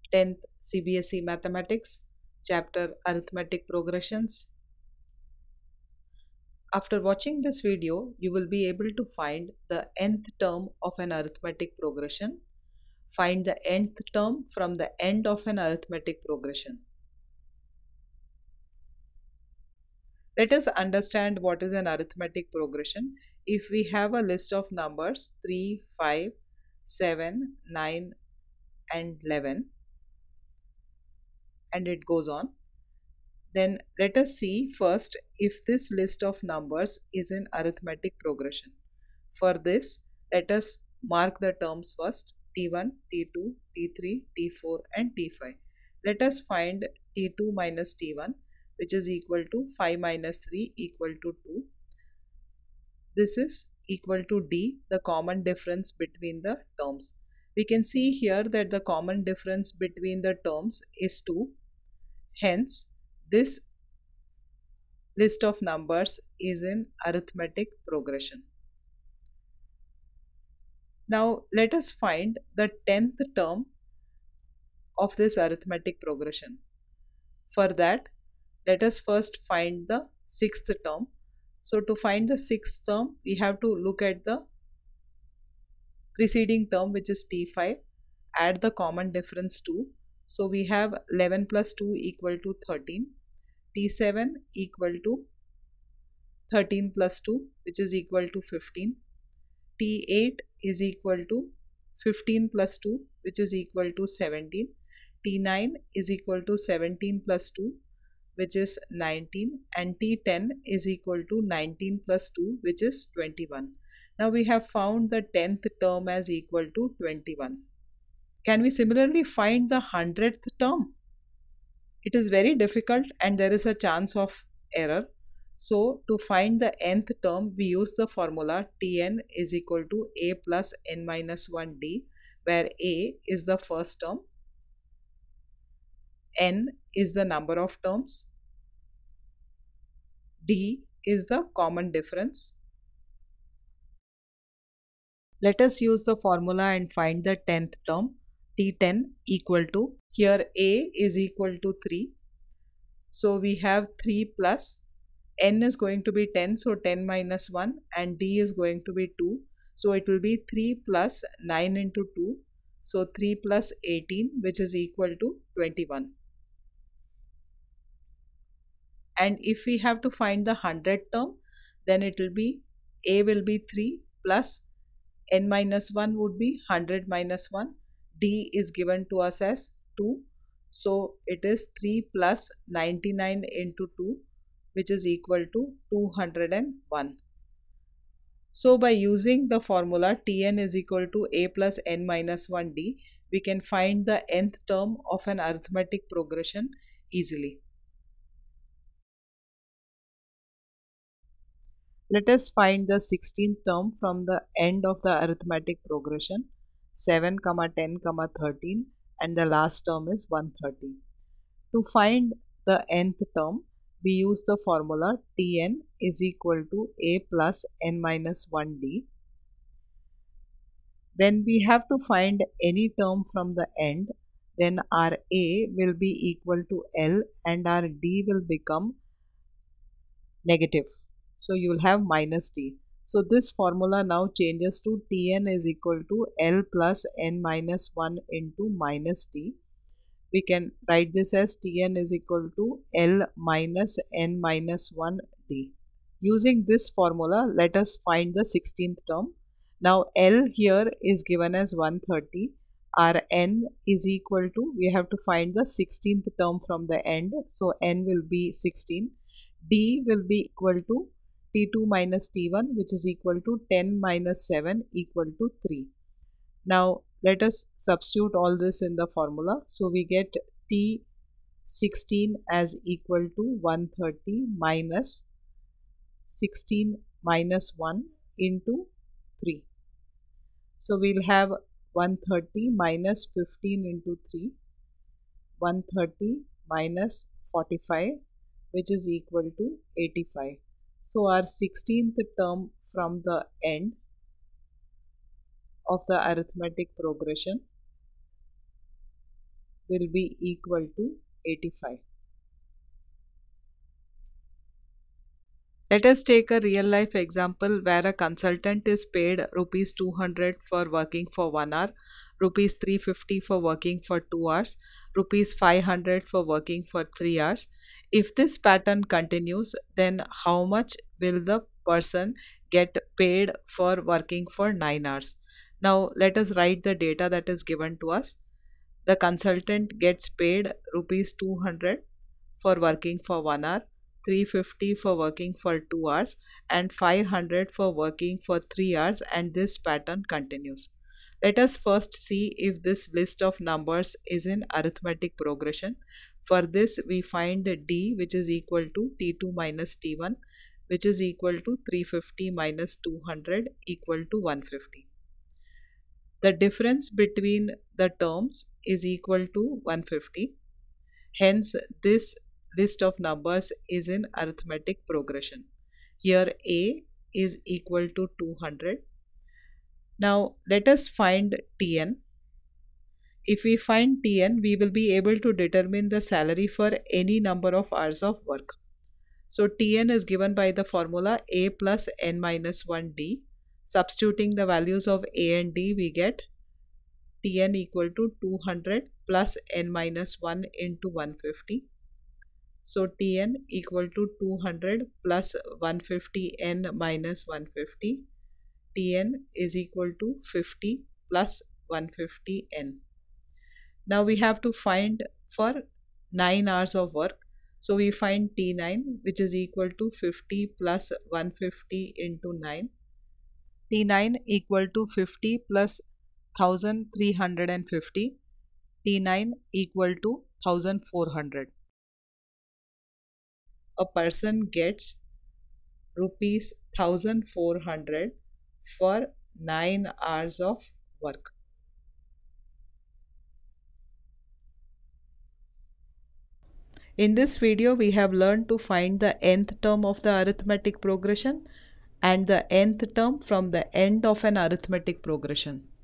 10th CBSE Mathematics, Chapter Arithmetic Progressions. After watching this video, you will be able to find the nth term of an arithmetic progression. Find the nth term from the end of an arithmetic progression. Let us understand what is an arithmetic progression. If we have a list of numbers 3, 5, 7, 9 and 11 and it goes on, then let us see first if this list of numbers is in arithmetic progression. For this, let us mark the terms first: T1, T2, T3, T4 and T5. Let us find T2 minus T1, which is equal to 5 minus 3 equal to 2. This is equal to D, the common difference between the terms. We can see here that the common difference between the terms is 2. Hence, this list of numbers is in arithmetic progression. Now let us find the 10th term of this arithmetic progression. For that, let us first find the 6th term. So to find the 6th term, we have to look at the preceding term, which is T5, add the common difference 2. So we have 11 plus 2 equal to 13. T7 equal to 13 plus 2, which is equal to 15. T8 is equal to 15 plus 2, which is equal to 17. T9 is equal to 17 plus 2, which is 19. And T10 is equal to 19 plus 2, which is 21. Now we have found the 10th term as equal to 21. Can we similarly find the 100th term? It is very difficult and there is a chance of error. So to find the nth term, we use the formula Tn is equal to a plus n minus 1d, where a is the first term, n is the number of terms, d is the common difference. Let us use the formula and find the 10th term. T10 equal to, here a is equal to 3. So we have 3 plus n is going to be 10, so 10 minus 1, and d is going to be 2. So it will be 3 plus 9 into 2. So 3 plus 18, which is equal to 21. And if we have to find the 100th term, then it will be a will be 3 plus n minus 1 would be 100 minus 1. D is given to us as 2. So it is 3 plus 99 into 2, which is equal to 201. So by using the formula Tn is equal to a plus n minus 1d, we can find the nth term of an arithmetic progression easily. Let us find the 16th term from the end of the arithmetic progression, 7, 10, 13, and the last term is 130. To find the nth term, we use the formula Tn is equal to a plus n minus 1d. When we have to find any term from the end, then our a will be equal to L and our d will become negative. So you will have minus t. So this formula now changes to Tn is equal to L plus n minus 1 into minus t. We can write this as Tn is equal to L minus n minus 1 d. Using this formula, let us find the 16th term. Now L here is given as 130. Our n is equal to, we have to find the 16th term from the end. So n will be 16. D will be equal to T2 minus T1, which is equal to 10 minus 7 equal to 3. Now let us substitute all this in the formula. So we get T16 as equal to 130 minus 16 minus 1 into 3. So we'll have 130 minus 15 into 3, 130 minus 45, which is equal to 85. So our 16th term from the end of the arithmetic progression will be equal to 85. Let us take a real life example where a consultant is paid rupees 200 for working for 1 hour, rupees 350 for working for 2 hours, rupees 500 for working for 3 hours. If this pattern continues, then how much will the person get paid for working for 9 hours? Now let us write the data that is given to us. The consultant gets paid rupees 200 for working for 1 hour, 350 for working for 2 hours, and 500 for working for 3 hours, and this pattern continues. Let us first see if this list of numbers is in arithmetic progression. For this we find D, which is equal to T2 minus T1, which is equal to 350 minus 200 equal to 150. The difference between the terms is equal to 150. Hence, this list of numbers is in arithmetic progression. Here A is equal to 200. Now let us find Tn. If we find Tn, we will be able to determine the salary for any number of hours of work. So Tn is given by the formula A plus n minus 1 D. Substituting the values of A and D, we get Tn equal to 200 plus n minus 1 into 150. So Tn equal to 200 plus 150 n minus 150. Tn is equal to 50 plus 150 n. Now we have to find for 9 hours of work. So we find T9, which is equal to 50 plus 150 into 9. T9 equal to 50 plus 1350. T9 equal to 1400. A person gets rupees 1400 for 9 hours of work. In this video, we have learned to find the nth term of the arithmetic progression and the nth term from the end of an arithmetic progression.